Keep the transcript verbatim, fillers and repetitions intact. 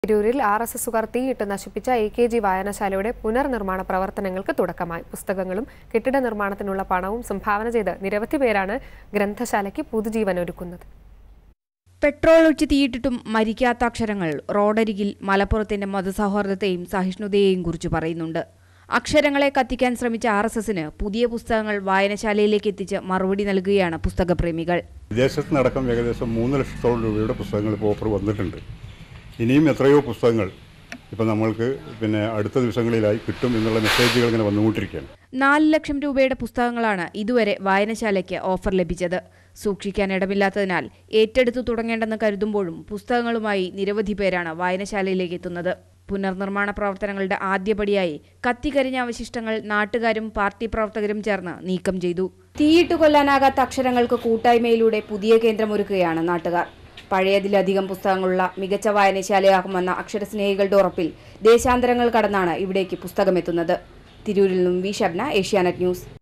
തിരൂരിൽ R S എസുകാർ തീയിട്ട് നശിപ്പിച്ച എ കെ ജി വായനശാലയുടെ പുനർനിർമ്മാണ പ്രവർത്തനങ്ങൾക്ക് തുടക്കമായി. പുസ്തകങ്ങളും കെട്ടിട നിർമ്മാണത്തിനുള്ള പണവും സംഭാവന ചെയ്ത് നിരവധി പേരാണ് ഗ്രന്ഥശാലയ്ക്ക് പുതുജീവനൊരുക്കുന്നത്. പെട്രോൾ ഒഴിച്ച് തീയിട്ടിട്ടും മരിക്കാത്ത അക്ഷരങ്ങൾ റോഡരികിൽ മലപ്പുറത്തിന്റെ മതസൗഹാർദ്ദത്തെയും സഹിഷ്ണുതയെയും കുറിച്ച് പറയുന്നുണ്ട്. അക്ഷരങ്ങളെ കത്തിക്കാൻ ശ്രമിച്ച ആർ എസ് എസിന് പുതിയ പുസ്തകങ്ങൾ വായനശാലയിലേക്ക് എത്തിച്ച് മറുപടി നൽകുകയാണ് പുസ്തകപ്രേമികൾ. വിദേശത്തുനിന്നടക്കം ഏകദേശം മൂന്ന് ലക്ഷത്തോളം രൂപയുടെ പുസ്തകങ്ങൾ ഇപ്പോൾ ഓഫർ വന്നിട്ടുണ്ട്. ഇനിയും എത്രയോ പുസ്തകങ്ങൾ ഇപ്പം നമ്മൾക്ക് പിന്നെ അടുത്ത ദിവസങ്ങളിലായി കിട്ടും എന്നുള്ള മെസ്സേജുകൾ ഇങ്ങനെ വന്നുകൊണ്ടിരിക്കുകയാണ്. നാല് ലക്ഷം രൂപയുടെ പുസ്തകങ്ങളാണ് ഇതുവരെ വായനശാലയ്ക്ക് ഓഫർ ലഭിച്ചത്. സൂക്ഷിക്കാൻ ഇടമില്ലാത്തതിനാൽ ഏറ്റെടുത്തു തുടങ്ങേണ്ടെന്ന് കരുതുമ്പോഴും പുസ്തകങ്ങളുമായി നിരവധി പേരാണ് വായനശാലയിലേക്ക് എത്തുന്നത്. പുനർനിർമ്മാണ പ്രവർത്തനങ്ങളുടെ ആദ്യപടിയായി കത്തിക്കരിഞ്ഞ അവശിഷ്ടങ്ങൾ നാട്ടുകാരും പാർട്ടി പ്രവർത്തകരും ചേർന്ന് നീക്കം ചെയ്തു. തീയിട്ട് കൊല്ലാനാകാത്ത അക്ഷരങ്ങൾക്ക് കൂട്ടായ്മയിലൂടെ പുതിയ കേന്ദ്രമൊരുക്കുകയാണ് നാട്ടുകാർ. പഴയതിലധികം പുസ്തകങ്ങളുള്ള മികച്ച വായനശാലയാകുമെന്ന അക്ഷരസ്നേഹികളുടെ ഉറപ്പിൽ ദേശാന്തരങ്ങൾ കടന്നാണ് ഇവിടേക്ക് പുസ്തകമെത്തുന്നത്. തിരൂരിൽ നിന്നും വി ഷബ്ന, ഏഷ്യാനെറ്റ് ന്യൂസ്.